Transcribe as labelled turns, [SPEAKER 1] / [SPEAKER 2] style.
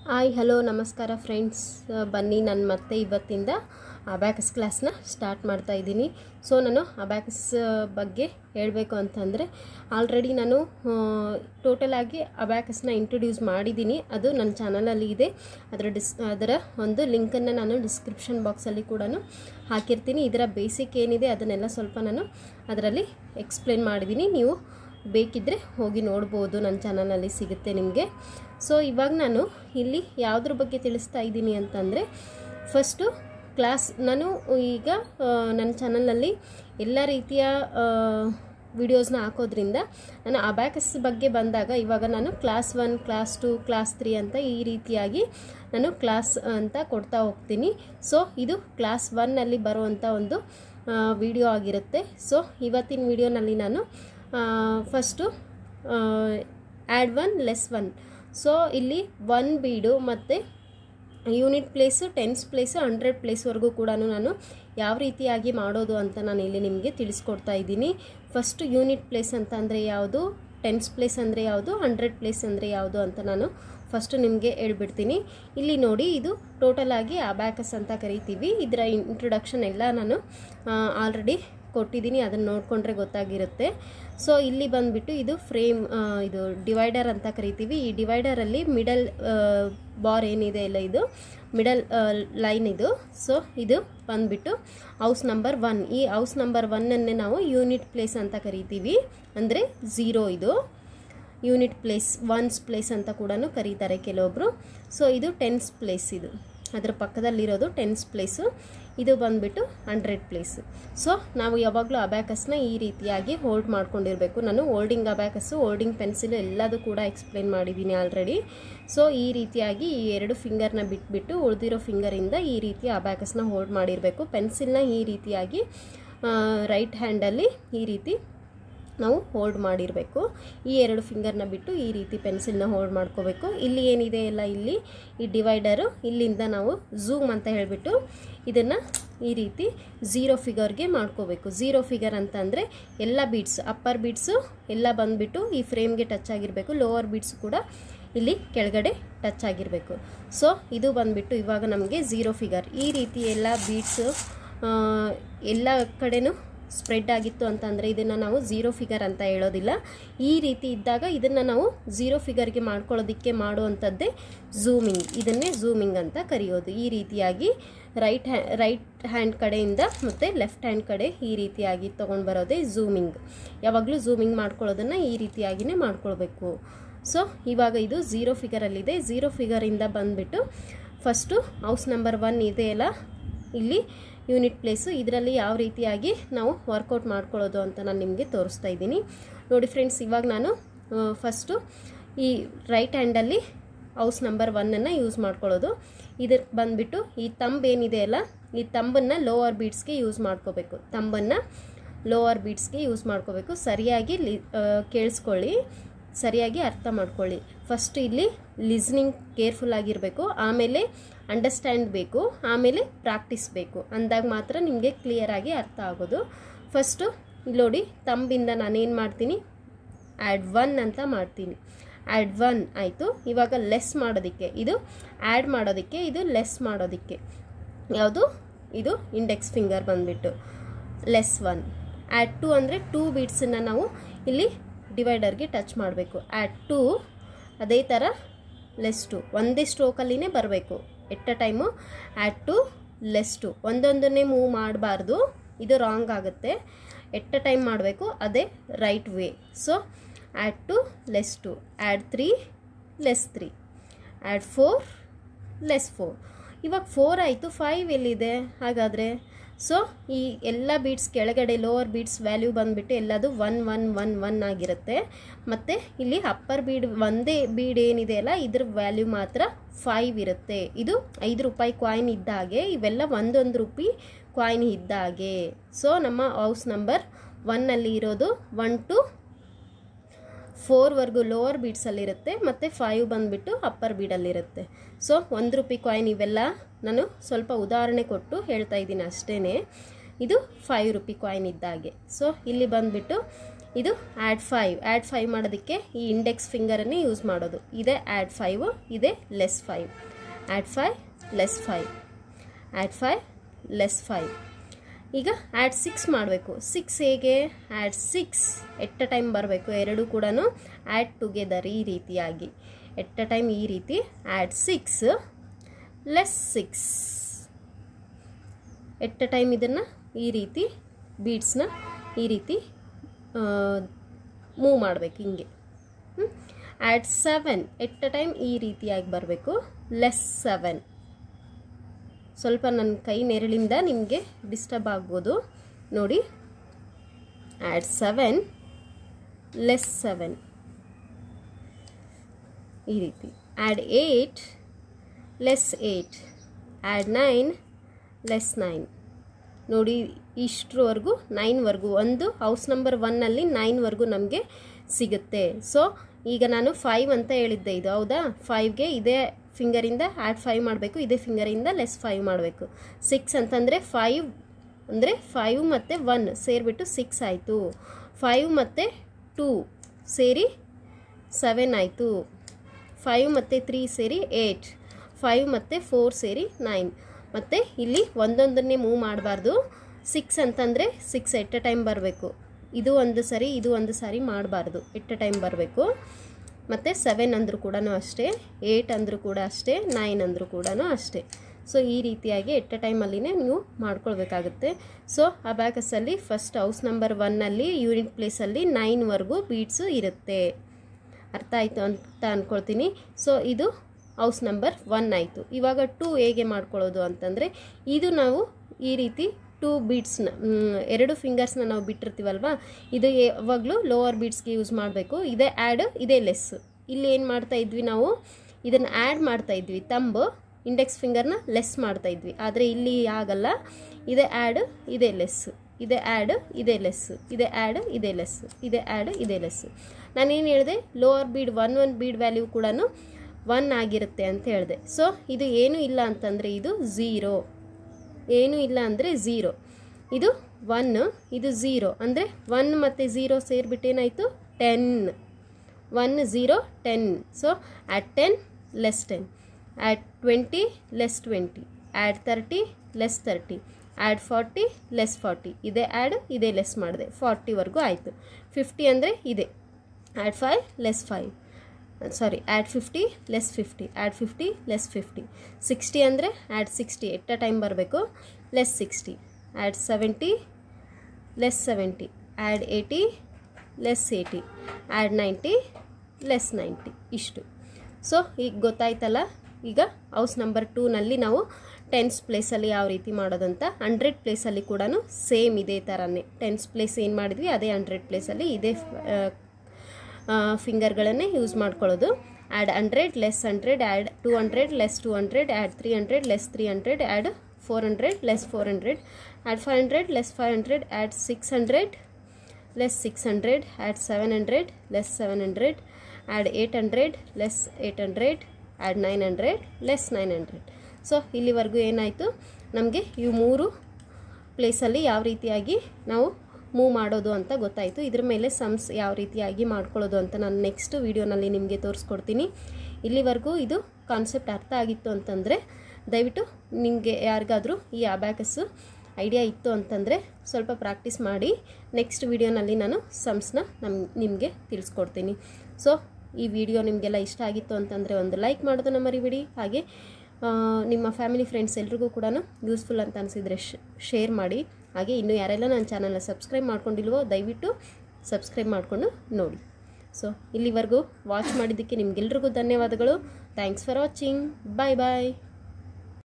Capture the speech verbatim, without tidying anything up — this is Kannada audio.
[SPEAKER 1] ಹಾಯ್ ಹಲೋ ನಮಸ್ಕಾರ ಫ್ರೆಂಡ್ಸ್, ಬನ್ನಿ ನಾನು ಮತ್ತೆ ಇವತ್ತಿಂದ ಅಬ್ಯಾಕಸ್ ಕ್ಲಾಸ್ನ ಸ್ಟಾರ್ಟ್ ಮಾಡ್ತಾ ಇದ್ದೀನಿ. ಸೊ ನಾನು ಅಬ್ಯಾಕಸ್ ಬಗ್ಗೆ ಹೇಳಬೇಕು ಅಂತಂದರೆ ಆಲ್ರೆಡಿ ನಾನು ಟೋಟಲ್ ಆಗಿ ಅಬ್ಯಾಕಸ್ನ ಇಂಟ್ರೊಡ್ಯೂಸ್ ಮಾಡಿದ್ದೀನಿ. ಅದು ನನ್ನ ಚಾನಲಲ್ಲಿ ಇದೆ. ಅದರ ಡಿಸ್ ಅದರ ಒಂದು ಲಿಂಕನ್ನು ನಾನು ಡಿಸ್ಕ್ರಿಪ್ಷನ್ ಬಾಕ್ಸಲ್ಲಿ ಕೂಡ ಹಾಕಿರ್ತೀನಿ. ಇದರ ಬೇಸಿಕ್ ಏನಿದೆ ಅದನ್ನೆಲ್ಲ ಸ್ವಲ್ಪ ನಾನು ಅದರಲ್ಲಿ ಎಕ್ಸ್ಪ್ಲೇನ್ ಮಾಡಿದ್ದೀನಿ. ನೀವು ಬೇಕಿದ್ದರೆ ಹೋಗಿ ನೋಡ್ಬೋದು, ನನ್ನ ಚಾನಲಲ್ಲಿ ಸಿಗುತ್ತೆ ನಿಮಗೆ. ಸೊ ಇವಾಗ ನಾನು ಇಲ್ಲಿ ಯಾವುದ್ರ ಬಗ್ಗೆ ತಿಳಿಸ್ತಾ ಇದ್ದೀನಿ ಅಂತಂದರೆ, ಫಸ್ಟು ಕ್ಲಾಸ್ ನಾನು ಈಗ ನನ್ನ ಚಾನಲಲ್ಲಿ ಎಲ್ಲ ರೀತಿಯ ವಿಡಿಯೋಸ್ನ ಹಾಕೋದ್ರಿಂದ ನಾನು ಅಬ್ಯಾಕಸ್ ಬಗ್ಗೆ ಬಂದಾಗ ಇವಾಗ ನಾನು class one, class two, class three ಅಂತ ಈ ರೀತಿಯಾಗಿ ನಾನು ಕ್ಲಾಸ್ ಅಂತ ಕೊಡ್ತಾ ಹೋಗ್ತೀನಿ. ಸೊ ಇದು ಕ್ಲಾಸ್ ಒನ್ನಲ್ಲಿ ಬರುವಂಥ ಒಂದು ವಿಡಿಯೋ ಆಗಿರುತ್ತೆ. ಸೊ ಇವತ್ತಿನ ವಿಡಿಯೋನಲ್ಲಿ ನಾನು first add one less one. So ಇಲ್ಲಿ ಒನ್ ಬೀಡು ಮತ್ತು unit place, tens place, hundred ಪ್ಲೇಸ್ವರೆಗೂ ಕೂಡ ನಾನು ಯಾವ ರೀತಿಯಾಗಿ ಮಾಡೋದು ಅಂತ ನಾನು ಇಲ್ಲಿ ನಿಮಗೆ ತಿಳಿಸ್ಕೊಡ್ತಾ ಇದ್ದೀನಿ. ಫಸ್ಟು ಯೂನಿಟ್ ಪ್ಲೇಸ್ ಅಂತ ಅಂದರೆ ಯಾವುದು, ಟೆನ್ಸ್ ಪ್ಲೇಸ್ ಅಂದರೆ ಯಾವುದು, ಹಂಡ್ರೆಡ್ ಪ್ಲೇಸ್ ಅಂದರೆ ಯಾವುದು ಅಂತ ನಾನು ಫಸ್ಟು ನಿಮಗೆ ಹೇಳ್ಬಿಡ್ತೀನಿ. ಇಲ್ಲಿ ನೋಡಿ, ಇದು ಟೋಟಲ್ ಆಗಿ ಅಬ್ಯಾಕಸ್ ಅಂತ ಕರಿತೀವಿ. ಇದರ ಇಂಟ್ರೊಡಕ್ಷನ್ ಎಲ್ಲ ನಾನು ಆಲ್ರೆಡಿ ಕೊಟ್ಟಿದ್ದೀನಿ, ಅದನ್ನು ನೋಡಿಕೊಂಡ್ರೆ ಗೊತ್ತಾಗಿರುತ್ತೆ. ಸೊ ಇಲ್ಲಿ ಬಂದುಬಿಟ್ಟು ಇದು ಫ್ರೇಮ್, ಇದು ಡಿವೈಡರ್ ಅಂತ ಕರಿತೀವಿ. ಈ ಡಿವೈಡರಲ್ಲಿ ಮಿಡಲ್ ಬಾರ್ ಏನಿದೆ ಇಲ್ಲ, ಇದು ಮಿಡಲ್ ಲೈನ್ ಇದು. ಸೊ ಇದು ಬಂದುಬಿಟ್ಟು ಹೌಸ್ ನಂಬರ್ ಒನ್. ಈ ಹೌಸ್ ನಂಬರ್ ಒನ್ನನ್ನೇ ನಾವು ಯೂನಿಟ್ ಪ್ಲೇಸ್ ಅಂತ ಕರಿತೀವಿ, ಅಂದರೆ ಝೀರೋ. ಇದು ಯೂನಿಟ್ ಪ್ಲೇಸ್, ಒನ್ಸ್ ಪ್ಲೇಸ್ ಅಂತ ಕೂಡ ಕರೀತಾರೆ ಕೆಲವೊಬ್ಬರು. ಸೊ ಇದು ಟೆನ್ಸ್ ಪ್ಲೇಸ್, ಇದು ಅದರ ಪಕ್ಕದಲ್ಲಿರೋದು ಟೆನ್ಸ್ ಪ್ಲೇಸು. ಇದು ಬಂದುಬಿಟ್ಟು ಹಂಡ್ರೆಡ್ ಪ್ಲೇಸು. ಸೊ ನಾವು ಯಾವಾಗಲೂ ಅಬ್ಯಾಕಸ್ನ ಈ ರೀತಿಯಾಗಿ ಹೋಲ್ಡ್ ಮಾಡ್ಕೊಂಡಿರಬೇಕು. ನಾನು ಹೋಲ್ಡಿಂಗ್ ಅಬ್ಯಾಕಸ್ಸು, ಹೋಲ್ಡಿಂಗ್ ಪೆನ್ಸಿಲು ಎಲ್ಲದೂ ಕೂಡ ಎಕ್ಸ್ಪ್ಲೇನ್ ಮಾಡಿದ್ದೀನಿ ಆಲ್ರೆಡಿ. ಸೊ ಈ ರೀತಿಯಾಗಿ ಈ ಎರಡು ಫಿಂಗರ್ನ ಬಿಟ್ಬಿಟ್ಟು ಉಳಿದಿರೋ ಫಿಂಗರಿಂದ ಈ ರೀತಿ ಅಬ್ಯಾಕಸ್ನ ಹೋಲ್ಡ್ ಮಾಡಿರಬೇಕು. ಪೆನ್ಸಿಲ್ನ ಈ ರೀತಿಯಾಗಿ ರೈಟ್ ಹ್ಯಾಂಡಲ್ಲಿ ಈ ರೀತಿ ನಾವು ಹೋಲ್ಡ್ ಮಾಡಿರಬೇಕು. ಈ ಎರಡು ಫಿಂಗರ್ನ ಬಿಟ್ಟು ಈ ರೀತಿ ಪೆನ್ಸಿಲ್ನ ಹೋಲ್ಡ್ ಮಾಡ್ಕೋಬೇಕು. ಇಲ್ಲಿ ಏನಿದೆ ಎಲ್ಲ, ಇಲ್ಲಿ ಈ ಡಿವೈಡರು, ಇಲ್ಲಿಂದ ನಾವು ಝೂಮ್ ಅಂತ ಹೇಳಿಬಿಟ್ಟು ಇದನ್ನು ಈ ರೀತಿ ಝೀರೋ ಫಿಗರ್ಗೆ ಮಾಡ್ಕೋಬೇಕು. ಝೀರೋ ಫಿಗರ್ ಅಂತ ಅಂದರೆ ಎಲ್ಲ ಬೀಡ್ಸ್, ಅಪ್ಪರ್ ಬೀಡ್ಸು ಎಲ್ಲ ಬಂದುಬಿಟ್ಟು ಈ ಫ್ರೇಮ್ಗೆ ಟಚ್ ಆಗಿರಬೇಕು. ಲೋವರ್ ಬೀಡ್ಸು ಕೂಡ ಇಲ್ಲಿ ಕೆಳಗಡೆ ಟಚ್ ಆಗಿರಬೇಕು. ಸೊ ಇದು ಬಂದುಬಿಟ್ಟು ಇವಾಗ ನಮಗೆ ಝೀರೋ ಫಿಗರ್. ಈ ರೀತಿ ಎಲ್ಲ ಬೀಡ್ಸು ಎಲ್ಲ ಕಡೆನೂ ಸ್ಪ್ರೆಡ್ ಆಗಿತ್ತು ಅಂತಂದರೆ ಇದನ್ನು ನಾವು ಝೀರೋ ಫಿಗರ್ ಅಂತ ಹೇಳೋದಿಲ್ಲ. ಈ ರೀತಿ ಇದ್ದಾಗ ಇದನ್ನು ನಾವು ಝೀರೋ ಫಿಗರ್ಗೆ ಮಾಡ್ಕೊಳ್ಳೋದಕ್ಕೆ ಮಾಡುವಂಥದ್ದೇ ಝೂಮಿಂಗ್. ಇದನ್ನೇ ಝೂಮಿಂಗ್ ಅಂತ ಕರೆಯೋದು. ಈ ರೀತಿಯಾಗಿ ರೈಟ್ ಹ್ಯಾ ರೈಟ್ ಹ್ಯಾಂಡ್ ಕಡೆಯಿಂದ ಮತ್ತು ಲೆಫ್ಟ್ ಹ್ಯಾಂಡ್ ಕಡೆ ಈ ರೀತಿಯಾಗಿ ತೊಗೊಂಡು ಬರೋದೇ ಝೂಮಿಂಗ್. ಯಾವಾಗಲೂ ಝೂಮಿಂಗ್ ಮಾಡ್ಕೊಳ್ಳೋದನ್ನು ಈ ರೀತಿಯಾಗಿಯೇ ಮಾಡ್ಕೊಳ್ಬೇಕು. ಸೊ ಇವಾಗ ಇದು ಝೀರೋ ಫಿಗರಲ್ಲಿದೆ. ಝೀರೋ ಫಿಗರಿಂದ ಬಂದುಬಿಟ್ಟು ಫಸ್ಟು ಹೌಸ್ ನಂಬರ್ ಒನ್ ಇದೆಯಲ್ಲ, ಇಲ್ಲಿ ಯೂನಿಟ್ ಪ್ಲೇಸು, ಇದರಲ್ಲಿ ಯಾವ ರೀತಿಯಾಗಿ ನಾವು ವರ್ಕೌಟ್ ಮಾಡ್ಕೊಳ್ಳೋದು ಅಂತ ನಾನು ನಿಮಗೆ ತೋರಿಸ್ತಾ ಇದ್ದೀನಿ. ನೋಡಿ ಫ್ರೆಂಡ್ಸ್, ಇವಾಗ ನಾನು ಫಸ್ಟು ಈ ರೈಟ್ ಹ್ಯಾಂಡಲ್ಲಿ ಹೌಸ್ ನಂಬರ್ ಒನ್ನನ್ನು ಯೂಸ್ ಮಾಡ್ಕೊಳ್ಳೋದು. ಇದಕ್ಕೆ ಬಂದುಬಿಟ್ಟು ಈ ತಂಬ್ ಏನಿದೆ ಅಲ್ಲ, ಈ ತಂಬನ್ನು ಲೋವರ್ ಬೀಡ್ಸ್ಗೆ ಯೂಸ್ ಮಾಡ್ಕೋಬೇಕು. ತಂಬನ್ನು ಲೋವರ್ ಬೀಡ್ಸ್ಗೆ ಯೂಸ್ ಮಾಡ್ಕೋಬೇಕು. ಸರಿಯಾಗಿ ಲಿ ಕೇಳಿಸ್ಕೊಳ್ಳಿ, ಸರಿಯಾಗಿ ಅರ್ಥ ಮಾಡ್ಕೊಳ್ಳಿ. ಫಸ್ಟ್ ಇಲ್ಲಿ ಲಿಸ್ನಿಂಗ್ ಕೇರ್ಫುಲ್ ಆಗಿರಬೇಕು, ಆಮೇಲೆ ಅಂಡರ್ಸ್ಟ್ಯಾಂಡ್ ಬೇಕು, ಆಮೇಲೆ ಪ್ರಾಕ್ಟೀಸ್ ಬೇಕು. ಅಂದಾಗ ಮಾತ್ರ ನಿಮಗೆ ಕ್ಲಿಯರಾಗಿ ಅರ್ಥ ಆಗೋದು. ಫಸ್ಟು ನೋಡಿ, ತಂಬಿಂದ ನಾನೇನು ಮಾಡ್ತೀನಿ, ಆ್ಯಡ್ ಒನ್ ಅಂತ ಮಾಡ್ತೀನಿ. ಆ್ಯಡ್ ಒನ್ ಆಯಿತು. ಇವಾಗ ಲೆಸ್ ಮಾಡೋದಕ್ಕೆ, ಇದು ಆ್ಯಡ್ ಮಾಡೋದಕ್ಕೆ, ಇದು ಲೆಸ್ ಮಾಡೋದಕ್ಕೆ ಯಾವುದು, ಇದು ಇಂಡೆಕ್ಸ್ ಫಿಂಗರ್ ಬಂದುಬಿಟ್ಟು ಲೆಸ್ ಒನ್. ಆ್ಯಡ್ ಟು ಅಂದರೆ ಟೂ ಬೀಡ್ಸನ್ನು ನಾವು ಇಲ್ಲಿ ಡಿವೈಡರ್ಗೆ ಟಚ್ ಮಾಡಬೇಕು. ಆ್ಯಡ್ ಟು, ಅದೇ ಥರ ಲೆಸ್ ಟು, ಒಂದೇ ಸ್ಟ್ರೋಕಲ್ಲಿನೇ ಬರಬೇಕು at a time. Add two, less two, ಒಂದೊಂದನ್ನೇ ಮೂವ್ ಮಾಡಬಾರ್ದು, ಇದು ರಾಂಗ್ ಆಗುತ್ತೆ. ಎಟ್ ಅ ಟೈಮ್ ಮಾಡಬೇಕು, ಅದೇ right way. So add two, less two, add three, less three, add four, less four. ಇವಾಗ ಫೋರ್ ಆಯಿತು, ಫೈವ್ ಎಲ್ಲಿದೆ ಹಾಗಾದರೆ? ಸೊ ಈ ಎಲ್ಲ ಬೀಡ್ಸ್ ಕೆಳಗಡೆ ಲೋವರ್ ಬೀಡ್ಸ್ ವ್ಯಾಲ್ಯೂ ಬಂದುಬಿಟ್ಟು ಎಲ್ಲದು ಒನ್ ಒನ್ ಒನ್ ಒನ್ ಆಗಿರುತ್ತೆ. ಮತ್ತು ಇಲ್ಲಿ ಅಪ್ಪರ್ ಬೀಡ್ ಒಂದೇ ಬೀಡ್ ಏನಿದೆ ಅಲ್ಲ, ಇದ್ರ ವ್ಯಾಲ್ಯೂ ಮಾತ್ರ ಫೈವ್ ಇರುತ್ತೆ. ಇದು ಐದು ರೂಪಾಯಿ ಕಾಯಿನ್ ಇದ್ದ ಹಾಗೆ, ಇವೆಲ್ಲ ಒಂದೊಂದು ರೂಪಾಯಿ ಕಾಯಿನ್ ಇದ್ದ ಹಾಗೆ. ಸೊ ನಮ್ಮ ಹೌಸ್ ನಂಬರ್ ಒನ್ನಲ್ಲಿ ಇರೋದು ಒನ್ ಟು ಫೋರ್ವರೆಗೂ ಲೋವರ್ ಬೀಡ್ಸಲ್ಲಿರುತ್ತೆ, ಮತ್ತು ಫೈವ್ ಬಂದುಬಿಟ್ಟು ಅಪ್ಪರ್ ಬೀಡಲ್ಲಿರುತ್ತೆ. ಸೊ ಒಂದು ರೂಪಾಯಿ ಕಾಯಿನ್ ಇವೆಲ್ಲ ನಾನು ಸ್ವಲ್ಪ ಉದಾಹರಣೆ ಕೊಟ್ಟು ಹೇಳ್ತಾ ಇದ್ದೀನಿ ಅಷ್ಟೇ. ಇದು ಫೈವ್ ರೂಪಾಯಿ ಕಾಯಿನ್ ಇದ್ದಾಗೆ. ಸೊ ಇಲ್ಲಿ ಬಂದುಬಿಟ್ಟು ಇದು ಆ್ಯಡ್ ಫೈವ್ ಆ್ಯಡ್ ಫೈವ್ ಮಾಡೋದಕ್ಕೆ ಈ ಇಂಡೆಕ್ಸ್ ಫಿಂಗರನ್ನೇ ಯೂಸ್ ಮಾಡೋದು. ಇದೇ ಆ್ಯಡ್ ಫೈವ್, ಇದೇ less five. Add five less five, add five less five. ಈಗ ಆ್ಯಡ್ ಸಿಕ್ಸ್ ಮಾಡಬೇಕು. ಸಿಕ್ಸ್ ಹೇಗೆ? Add six at a time ಬರಬೇಕು, ಎರಡೂ ಕೂಡ ಆ್ಯಡ್ ಟುಗೆದರ್ ಈ ರೀತಿಯಾಗಿ ಎಟ್ ಅ ಟೈಮ್ ಈ ರೀತಿ. Add six less six at a time ಇದನ್ನು ಈ ರೀತಿ ಬೀಡ್ಸ್ನ ಈ ರೀತಿ ಮೂವ್ ಮಾಡಬೇಕು ಹಿಂಗೆ. Add seven at a time ಈ ರೀತಿಯಾಗಿ ಬರಬೇಕು. Less seven. ಸ್ವಲ್ಪ ನನ್ನ ಕೈ ನೆರಳಿಂದ ನಿಮಗೆ ಡಿಸ್ಟರ್ಬ್ ಆಗ್ಬೋದು ನೋಡಿ. ಆ್ಯಡ್ ಸೆವೆನ್ ಲೆಸ್ ಸೆವೆನ್ ಈ ರೀತಿ. Add eight less eight. Add nine less nine. ನೋಡಿ ಇಷ್ಟರವರೆಗೂ ನೈನ್ವರೆಗೂ ಒಂದು ಹೌಸ್ ನಂಬರ್ ಒನ್ನಲ್ಲಿ ನೈನ್ವರೆಗೂ ನಮಗೆ ಸಿಗುತ್ತೆ. ಸೊ ಈಗ ನಾನು ಫೈವ್ ಅಂತ ಹೇಳಿದ್ದೆ, ಇದು ಹೌದಾ? ಫೈವ್ಗೆ ಇದೇ ಫಿಂಗರಿಂದ ಆ್ಯಡ್ ಫೈವ್ ಮಾಡಬೇಕು, ಇದೇ ಫಿಂಗರಿಂದ ಲೆಸ್ ಫೈವ್ ಮಾಡಬೇಕು. ಸಿಕ್ಸ್ ಅಂತಂದರೆ ಫೈವ್ ಅಂದರೆ ಫೈವ್ ಮತ್ತು ಒನ್ ಸೇರಿಬಿಟ್ಟು ಸಿಕ್ಸ್ ಆಯಿತು. ಫೈವ್ ಮತ್ತು ಟೂ ಸೇರಿ ಸೆವೆನ್ ಆಯಿತು. ಫೈವ್ ಮತ್ತು ತ್ರೀ ಸೇರಿ ಏಯ್ಟ್. ಫೈವ್ ಮತ್ತು ಫೋರ್ ಸೇರಿ ನೈನ್. ಮತ್ತು ಇಲ್ಲಿ ಒಂದೊಂದನ್ನೇ ಮೂವ್ ಮಾಡಬಾರ್ದು. ಸಿಕ್ಸ್ ಅಂತಂದರೆ ಸಿಕ್ಸ್ ಎಟ್ ಅ ಟೈಮ್ ಬರಬೇಕು. ಇದು ಒಂದು ಸರಿ ಇದು ಒಂದು ಸಾರಿ ಮಾಡಬಾರ್ದು, ಎಟ್ ಅ ಟೈಮ್ ಬರಬೇಕು. ಮತ್ತು ಸೆವೆನ್ ಅಂದರೂ ಕೂಡ ಅಷ್ಟೇ, ಏಯ್ಟ್ ಅಂದರೂ ಕೂಡ ಅಷ್ಟೇ, ನೈನ್ ಅಂದರೂ ಕೂಡ ಅಷ್ಟೇ. ಸೊ ಈ ರೀತಿಯಾಗಿ ಎಟ್ ಅ ಟೈಮಲ್ಲಿನೇ ನೀವು ಮಾಡ್ಕೊಳ್ಬೇಕಾಗುತ್ತೆ. ಸೊ ಅಬ್ಯಾಕಸಲ್ಲಿ ಫಸ್ಟ್ ಹೌಸ್ ನಂಬರ್ ಒನ್ನಲ್ಲಿ ಯೂನಿಟ್ ಪ್ಲೇಸಲ್ಲಿ ನೈನ್ವರೆಗೂ ಬೀಡ್ಸು ಇರುತ್ತೆ. ಅರ್ಥ ಆಯಿತು ಅಂತ ಅಂದ್ಕೊಳ್ತೀನಿ. ಸೊ ಇದು ಹೌಸ್ ನಂಬರ್ ಒನ್ ಆಯಿತು. ಇವಾಗ ಟೂ ಹೇಗೆ ಮಾಡ್ಕೊಳ್ಳೋದು ಅಂತಂದರೆ, ಇದು ನಾವು ಈ ರೀತಿ ಟೂ ಬೀಡ್ಸ್ನ ಎರಡು ಫಿಂಗರ್ಸ್ನ ನಾವು ಬಿಟ್ಟಿರ್ತೀವಲ್ವ, ಇದು ಯಾವಾಗಲೂ ಲೋವರ್ ಬೀಡ್ಸ್ಗೆ ಯೂಸ್ ಮಾಡಬೇಕು. ಇದೇ ಆ್ಯಡ್, ಇದೇ ಲೆಸ್. ಇಲ್ಲಿ ಏನು ಮಾಡ್ತಾ ಇದ್ವಿ ನಾವು, ಇದನ್ನು ಆ್ಯಡ್ ಮಾಡ್ತಾ ಇದ್ವಿ, ತಂಬ್ ಇಂಡೆಕ್ಸ್ ಫಿಂಗರ್ನ ಲೆಸ್ ಮಾಡ್ತಾ ಇದ್ವಿ. ಆದರೆ ಇಲ್ಲಿ ಆಗಲ್ಲ. ಇದೇ ಆ್ಯಡ್, ಇದೇ ಲೆಸ್, ಇದೇ ಆ್ಯಡ್, ಇದೇ ಲೆಸ್, ಇದೇ ಆ್ಯಡ್, ಇದೇ ಲೆಸ್, ಇದೇ ಆ್ಯಡ್, ಇದೇ ಲೆಸ್. ನಾನೇನು ಹೇಳಿದೆ, lower bead one one bead value ಕೂಡ ಒನ್ ಆಗಿರುತ್ತೆ ಅಂತ ಹೇಳಿದೆ. ಸೊ ಇದು ಏನೂ ಇಲ್ಲ ಅಂತಂದರೆ ಇದು ಝೀರೋ. ಏನೂ ಇಲ್ಲ ಅಂದರೆ ಝೀರೋ. ಇದು ಒನ್, ಇದು ಝೀರೋ. ಅಂದರೆ ಒನ್ ಮತ್ತು ಝೀರೋ ಸೇರಿಬಿಟ್ಟೇನಾಯಿತು? Ten. One zero ten. So at ten less ten. At twenty less twenty. Add thirty less thirty. Add forty less forty. ಇದೇ ಆ್ಯಡ್, ಇದೇ ಲೆಸ್ ಮಾಡಿದೆ. ಫಾರ್ಟಿವರೆಗೂ ಆಯಿತು. ಫಿಫ್ಟಿ ಅಂದರೆ ಇದೆ. Add five less five. Sorry add fifty less fifty. Add fifty less fifty. Sixty ಅಂದರೆ add sixty at a time ಬರಬೇಕು. Less sixty. Add seventy less seventy. Add eighty less eighty. Add ninety less ninety. ಇಷ್ಟು. ಸೊ ಈಗ ಗೊತ್ತಾಯ್ತಲ್ಲ. ಈಗ ಹೌಸ್ ನಂಬರ್ ಟೂನಲ್ಲಿ ನಾವು ಟೆನ್ಸ್ ಪ್ಲೇಸಲ್ಲಿ ಯಾವ ರೀತಿ ಮಾಡೋದಂತ. ಹಂಡ್ರೆಡ್ ಪ್ಲೇಸಲ್ಲಿ ಕೂಡ ಸೇಮ್ ಇದೇ ಥರನೇ. ಟೆನ್ಸ್ ಪ್ಲೇಸ್ ಏನು ಮಾಡಿದ್ವಿ ಅದೇ ಹಂಡ್ರೆಡ್ ಪ್ಲೇಸಲ್ಲಿ ಇದೇ ಫಿಂಗರ್ಗಳನ್ನೇ ಯೂಸ್ ಮಾಡ್ಕೊಳ್ಳೋದು. Add hundred less hundred. Add two hundred less two hundred. Add three hundred less three hundred. Add four hundred less four hundred. Add five hundred less five hundred. Add six hundred less six hundred. Add seven hundred less seven hundred. Add eight hundred less eight hundred. Add nine hundred less nine hundred. So ಇಲ್ಲಿವರೆಗೂ ಏನಾಯಿತು, ನಮಗೆ ಇವು ಮೂರು ಪ್ಲೇಸಲ್ಲಿ ಯಾವ ರೀತಿಯಾಗಿ ನಾವು ಮೂವ್ ಮಾಡೋದು ಅಂತ ಗೊತ್ತಾಯಿತು. ಇದ್ರ ಮೇಲೆ ಸಮ್ಸ್ ಯಾವ ರೀತಿಯಾಗಿ ಮಾಡ್ಕೊಳ್ಳೋದು ಅಂತ ನಾನು ನೆಕ್ಸ್ಟ್ ವೀಡಿಯೋನಲ್ಲಿ ನಿಮಗೆ ತೋರಿಸ್ಕೊಡ್ತೀನಿ. ಇಲ್ಲಿವರೆಗೂ ಇದು ಕಾನ್ಸೆಪ್ಟ್ ಅರ್ಥ ಆಗಿತ್ತು ಅಂತಂದರೆ ದಯವಿಟ್ಟು ನಿಮಗೆ ಯಾರಿಗಾದರೂ ಈ ಅಬ್ಯಾಕಸ್ಸು ಐಡಿಯಾ ಇತ್ತು ಅಂತಂದರೆ ಸ್ವಲ್ಪ ಪ್ರಾಕ್ಟೀಸ್ ಮಾಡಿ. ನೆಕ್ಸ್ಟ್ ವೀಡಿಯೋನಲ್ಲಿ ನಾನು ಸಮ್ಸ್ನ ನಮ್ ನಿಮಗೆ ತಿಳಿಸ್ಕೊಡ್ತೀನಿ. ಸೊ ಈ ವಿಡಿಯೋ ನಿಮಗೆಲ್ಲ ಇಷ್ಟ ಆಗಿತ್ತು ಅಂತಂದರೆ ಒಂದು ಲೈಕ್ ಮಾಡೋದನ್ನು ಮರಿಬೇಡಿ. ಹಾಗೆ ನಿಮ್ಮ ಫ್ಯಾಮಿಲಿ ಫ್ರೆಂಡ್ಸ್ ಎಲ್ರಿಗೂ ಕೂಡ ಯೂಸ್ಫುಲ್ ಅಂತ ಅನಿಸಿದರೆ ಶೇರ್ ಮಾಡಿ. ಹಾಗೆ ಇನ್ನೂ ಯಾರೆಲ್ಲ ನನ್ನ ಚಾನಲ್ನ ಸಬ್ಸ್ಕ್ರೈಬ್ ಮಾಡ್ಕೊಂಡಿಲ್ವೋ ದಯವಿಟ್ಟು ಸಬ್ಸ್ಕ್ರೈಬ್ ಮಾಡಿಕೊಂಡು ನೋಡಿ. ಸೊ ಇಲ್ಲಿವರೆಗೂ ವಾಚ್ ಮಾಡಿದ್ದಕ್ಕೆ ನಿಮಗೆಲ್ರಿಗೂ ಧನ್ಯವಾದಗಳು. Thanks for watching. Bye bye.